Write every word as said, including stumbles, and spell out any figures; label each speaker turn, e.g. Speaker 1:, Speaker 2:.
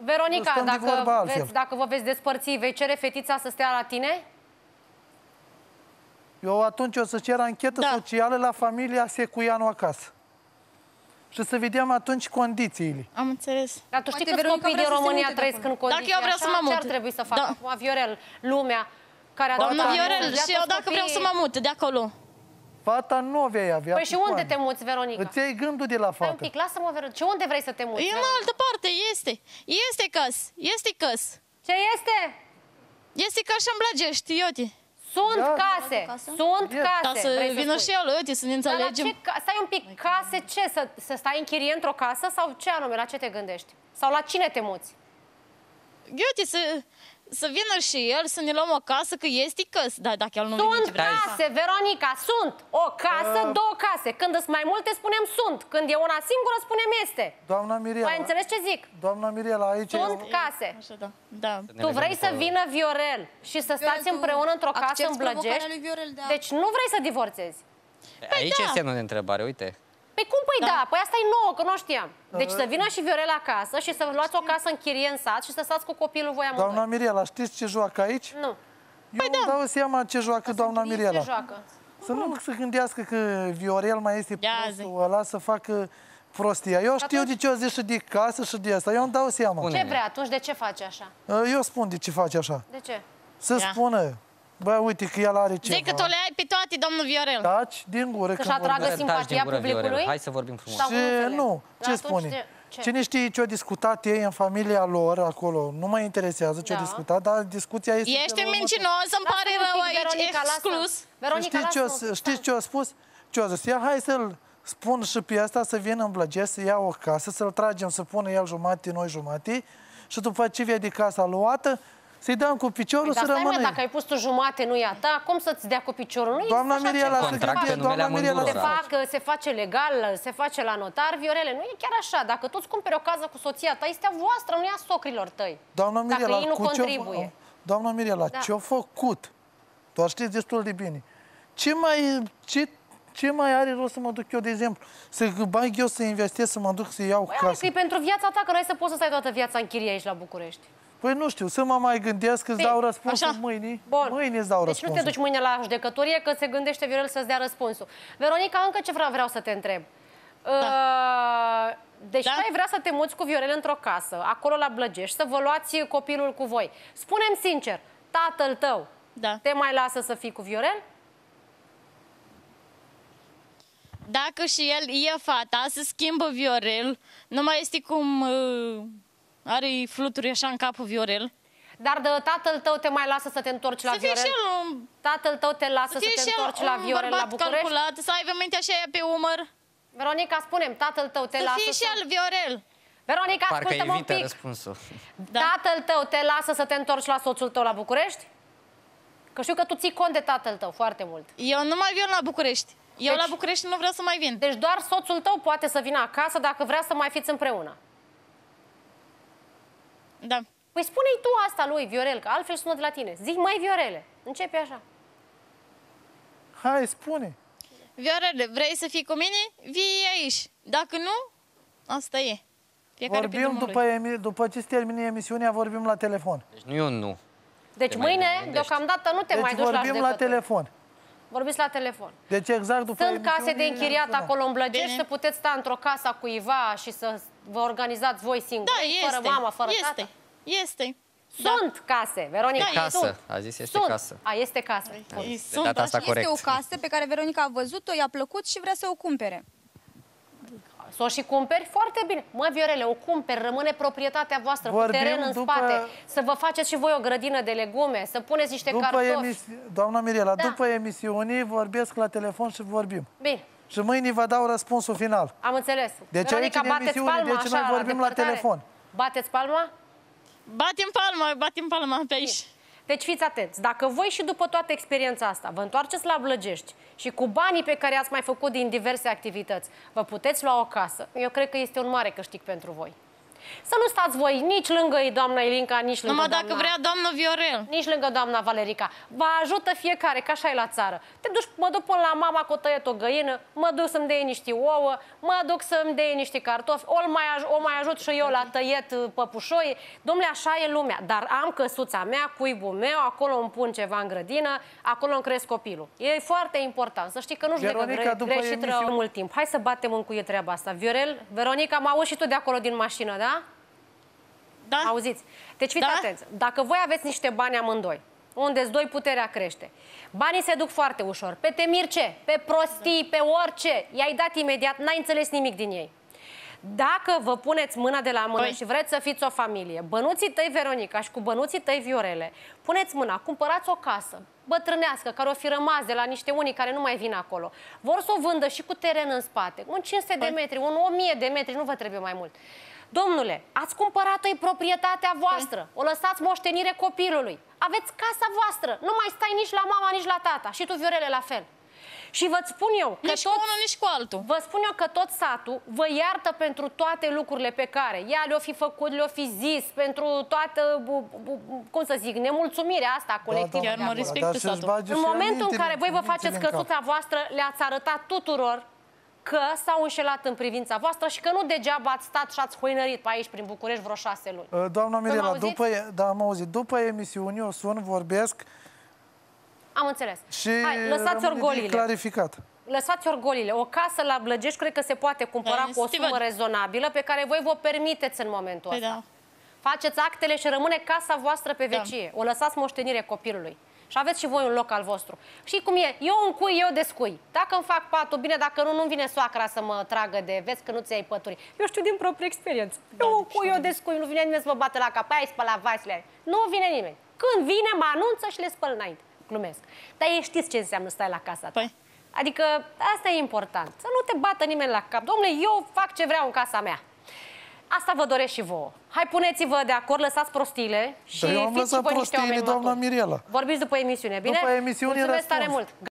Speaker 1: Veronica, dacă, veți, dacă vă veți despărți, vei cere fetița să stea la tine?
Speaker 2: Eu atunci o să cer anchetă da. socială la familia Secuianu acasă. Și să vedem atunci condițiile.
Speaker 3: Am înțeles.
Speaker 1: Dar tu știi că copiii din România trăiesc în condiții
Speaker 3: dacă eu vreau
Speaker 1: așa?
Speaker 3: să mă mut.
Speaker 1: Ce ar trebui să facă acum, da. Viorel, lumea care a
Speaker 3: Doamna Viorel, și eu dacă vreau să mă mut de acolo.
Speaker 2: Fata nu vei avea.
Speaker 1: Păi și unde te muți, Veronica?
Speaker 2: Îți iei gândul de la fată.
Speaker 1: Un pic, lasă-mă, Veronica. Ce unde vrei să te muți?
Speaker 3: E în altă parte, este. Este căs. Este căs.
Speaker 1: Ce este?
Speaker 3: Este ca și în Blăgești, iute.
Speaker 1: Sunt da. case. Sunt yes. case.
Speaker 3: Ca să vină și el, uite, să ne înțelegem.
Speaker 1: Ce, stai un pic, case ce? Să, să stai în chirie într-o casă sau ce anume? La ce te gândești? Sau la cine te muți?
Speaker 3: Uite, să, să vină și el, să ne luăm o casă, că este căs. Da, dacă el nu
Speaker 1: sunt
Speaker 3: vine,
Speaker 1: case, Veronica, sunt. O casă, uh. două case. Când sunt mai multe, spunem sunt. Când e una singură, spunem este.
Speaker 2: Doamna Mirela.
Speaker 1: Mai înțeles ce zic?
Speaker 2: Doamna Mirela, aici
Speaker 1: sunt eu... case.
Speaker 3: Așa, da. Da.
Speaker 1: Tu vrei să vină Viorel și să stați Viorel, împreună într-o casă în Blăgești?
Speaker 4: Viorel, da.
Speaker 1: Deci nu vrei să divorțezi.
Speaker 5: Păi aici da. e semnul de întrebare, uite.
Speaker 1: Păi cum păi da? da? Păi asta e nouă, că nu știam. Deci
Speaker 2: da.
Speaker 1: să vină și Viorel acasă și să luați o casă în chirie în sat și să stați cu copilul voi amândoi.
Speaker 2: Doamna Mirela, știți ce joacă aici?
Speaker 1: Nu.
Speaker 2: Eu păi îmi da. dau seama ce joacă Asta doamna Mirela.
Speaker 1: Ce joacă?
Speaker 2: Să nu se gândească că Viorel mai este prostul ăla să facă prostia. Eu știu atunci... de ce o zic și de casă și de asta. Eu îmi dau seama.
Speaker 1: Ce vrea atunci? De ce face așa?
Speaker 2: Eu spun de ce face așa.
Speaker 1: De ce?
Speaker 2: Să Ia. spună. Bă, uite că el are ceva.
Speaker 3: Zic că tu le ai pe toate, domnul Viorel.
Speaker 2: Taci din gură.
Speaker 1: Să-și atragă simpatia publicului?
Speaker 5: Hai să vorbim frumos.
Speaker 2: Ce, nu, ce spune? Ce? Ce? Cine știe ce-au discutat ei în familia lor acolo, nu mă interesează ce-au da. discutat, dar discuția este...
Speaker 3: Ești mincinos, îmi pare rău aici, exclus.
Speaker 1: Veronica,
Speaker 2: știți ce a spus? Ce a zis? Ia, hai să-l spun și pe asta să vină în Blăgești, să ia o casă, să-l tragem, să pună el jumate, noi jumate, și după ce vede casa luată, să-i dăm cu piciorul păi, să rămână.
Speaker 1: Dacă ai pus tu jumate, nu e a ta, cum să-ți dea cu piciorul? Nu
Speaker 2: doamna Mirela,
Speaker 5: să gândie, doamna Mirela.
Speaker 1: Se, fac, se face legal, se face la notar, Viorele, nu e chiar așa. Dacă tu îți cumperi o casă cu soția ta, este a voastră, nu e a socrilor tăi.
Speaker 2: Doamna Mirela,
Speaker 1: dacă ei nu contribuie.
Speaker 2: Doamna Mirela, da. ce-a făcut? Tu știți destul de bine. Ce mai... Ce... Ce mai are rost să mă duc eu, de exemplu? Să bag eu să investesc, să mă duc să iau
Speaker 1: Băi,
Speaker 2: casă?
Speaker 1: Că e pentru viața ta, că nu ai să poți să stai toată viața în chirie aici la București.
Speaker 2: Păi nu știu, să mă mai gândesc, îți dau răspunsul așa. mâine.
Speaker 1: Bun.
Speaker 2: Mâine îți dau
Speaker 1: deci
Speaker 2: răspunsul.
Speaker 1: nu te duci mâine la judecătorie, că se gândește Viorel să-ți dea răspunsul. Veronica, încă ce vreau, vreau să te întreb. Da. Uh, deci da. tu ai vrea să te muți cu Viorel într-o casă, acolo la Blăgești, să vă luați copilul cu voi. Spune-mi sincer, tatăl tău
Speaker 3: da.
Speaker 1: te mai lasă să fii cu Viorel?
Speaker 3: Dacă și el e fata, se schimbă Viorel, nu mai este cum uh, are fluturi așa în capul Viorel.
Speaker 1: Dar de tatăl tău te mai lasă să te întorci la
Speaker 3: să
Speaker 1: Viorel?
Speaker 3: Fie și el,
Speaker 1: tatăl tău te lasă să, să te întorci la Viorel la București?
Speaker 3: Calculat, să aibă mintea așa pe umăr.
Speaker 1: Veronica, spune-mi, tatăl tău te
Speaker 3: să
Speaker 1: lasă
Speaker 3: fie și el Viorel.
Speaker 1: Veronica, ascultă-mă un pic.
Speaker 5: Răspunsul.
Speaker 1: Da? Tatăl tău te lasă să te întorci la soțul tău la București? Că știu că tu ții cont de tatăl tău foarte mult.
Speaker 3: Eu nu mai vin la București. Eu
Speaker 1: deci,
Speaker 3: la București nu vreau să mai vin.
Speaker 1: Deci doar soțul tău poate să vină acasă dacă vrea să mai fiți împreună.
Speaker 3: Da.
Speaker 1: Păi spune-i tu asta lui, Viorel, că altfel sună de la tine. Zic, mai Viorele, începe așa.
Speaker 2: Hai, spune.
Speaker 3: Viorele, vrei să fii cu mine? Vii aici. Dacă nu, asta e. Fiecare
Speaker 2: vorbim după, emi după ce se termine emisiunea, vorbim la telefon.
Speaker 5: Deci nu e un nu.
Speaker 1: Deci
Speaker 5: te
Speaker 1: mâine, deocamdată, nu te
Speaker 2: deci
Speaker 1: mai duci la judecătorie.
Speaker 2: vorbim la telefon.
Speaker 1: Vorbiți la telefon.
Speaker 2: Deci exact după
Speaker 1: Sunt case de închiriat acolo în Blăgești, să puteți sta într-o casă a cuiva și să vă organizați voi singuri,
Speaker 3: da, este,
Speaker 1: fără mamă, fără
Speaker 3: este,
Speaker 1: tată.
Speaker 3: Este.
Speaker 1: Sunt da. case, Veronica.
Speaker 5: Da, casă.
Speaker 1: Sunt.
Speaker 5: A zis este
Speaker 1: sunt.
Speaker 5: casă.
Speaker 1: A, este casă.
Speaker 5: De data asta corect.
Speaker 4: Este o casă pe care Veronica a văzut-o, i-a plăcut și vrea să o cumpere.
Speaker 1: Să o și cumperi? Foarte bine. Mă, Viorele, o cumperi, rămâne proprietatea voastră, vorbim cu teren în după... spate, să vă faceți și voi o grădină de legume, să puneți niște
Speaker 2: după
Speaker 1: cartofi.
Speaker 2: Emis... Doamna Mirela,
Speaker 1: da.
Speaker 2: după emisiunii vorbesc la telefon și vorbim.
Speaker 1: Bine.
Speaker 2: Și mâine vă dau răspunsul final.
Speaker 1: Am înțeles.
Speaker 2: Deci
Speaker 1: Veronica,
Speaker 2: aici în emisiune, deci
Speaker 1: așa,
Speaker 2: noi vorbim la, la telefon.
Speaker 1: Bateți palma?
Speaker 3: Batem palma, batem palma pe aici. Bine.
Speaker 1: Deci fiți atenți, dacă voi și după toată experiența asta vă întoarceți la Blăgești și cu banii pe care ați mai făcut din diverse activități vă puteți lua o casă, eu cred că este un mare câștig pentru voi. Să nu stați voi nici lângă doamna Ilinca, nici lângă
Speaker 3: Numai
Speaker 1: doamna...
Speaker 3: dacă vrea doamna Viorel.
Speaker 1: Nici lângă doamna Valerica. Vă ajută fiecare, ca așa e la țară. Te duci, mă duc până la mama că o tăiet o găină, mă duc să-mi dea niște ouă, mă duc să-mi dea niște cartofi, o mai, o mai ajut și eu la tăiet păpușoi. Dom'le, așa e lumea. Dar am căsuța mea, cuibul meu, acolo îmi pun ceva în grădină, acolo îmi cresc copilul. E foarte important. Să știi că nu-și legă greșit emisiune... mult timp. Hai să batem în cuie treaba asta. Viorel, Veronica, mă auzi și tu de acolo din mașină, da?
Speaker 3: Da.
Speaker 1: Auziți? Deci fiți
Speaker 3: Da?
Speaker 1: atenți. Dacă voi aveți niște bani amândoi, unde-s doi, puterea crește. Banii se duc foarte ușor. Pe temir ce? Pe prostii, pe orice. I-ai dat imediat, n-ai înțeles nimic din ei. Dacă vă puneți mâna de la mână păi. și vreți să fiți o familie, bănuții tăi Veronica și cu bănuții tăi Viorele, puneți mâna, cumpărați o casă bătrânească, care o fi rămas de la niște unii care nu mai vin acolo. Vor să o vândă și cu teren în spate. Un cinci sute de metri, un o mie de metri, nu vă trebuie mai mult. Domnule, ați cumpărat-o, e proprietatea voastră. O lăsați moștenire copilului. Aveți casa voastră. Nu mai stai nici la mama, nici la tata. Și tu, Viorele, la fel. Și vă spun eu că
Speaker 3: nici
Speaker 1: tot,
Speaker 3: cu unul, nici cu altul.
Speaker 1: Vă spun eu că tot satul vă iartă pentru toate lucrurile pe care ea le-o fi făcut, le-o fi zis, pentru toată, cum să zic, nemulțumirea asta colectivă.
Speaker 3: Da, da, chiar mă respectă satul.
Speaker 1: În momentul în care voi vă faceți căsuța voastră, le-ați arătat tuturor că s-au înșelat în privința voastră și că nu degeaba ați stat și ați hoinărit pe aici, prin București, vreo șase luni.
Speaker 2: Doamna Mirela, după, da, am auzit, după emisiune o sun, vorbesc.
Speaker 1: Am înțeles.
Speaker 2: Și
Speaker 1: hai, lăsați orgolile.
Speaker 2: Clarificat.
Speaker 1: Lăsați orgolile. O casă la Blăgești cred că se poate cumpăra da, cu o sumă rezonabilă pe care voi vă permiteți în momentul
Speaker 3: păi
Speaker 1: ăsta.
Speaker 3: Da.
Speaker 1: Faceți actele și rămâne casa voastră pe vecie. Da. O lăsați moștenire copilului. Și aveți și voi un loc al vostru. Și cum e? Eu încui, eu descui. Dacă îmi fac patul, bine, dacă nu, nu vine soacra să mă tragă de vezi că nu ți-ai pături. Eu știu din proprie experiență. Da, eu încui, eu descui, nu vine nimeni să mă bată la cap. Ai spălat vasele. Nu vine nimeni. Când vine, mă anunță și le spăl înainte. Glumesc. Dar ei știți ce înseamnă stai la casa ta.
Speaker 3: Păi.
Speaker 1: Adică asta e important. Să nu te bată nimeni la cap. Dom'le, eu fac ce vreau în casa mea. Asta vă doresc și vouă. Hai, puneți-vă de acord, lăsați prostiile și
Speaker 2: eu am
Speaker 1: fiți și voi niște oameni
Speaker 2: doamna Mirela.
Speaker 1: Vorbiți după emisiune, bine?
Speaker 2: După emisiune
Speaker 1: Mulțumesc
Speaker 2: răspuns.
Speaker 1: tare mult.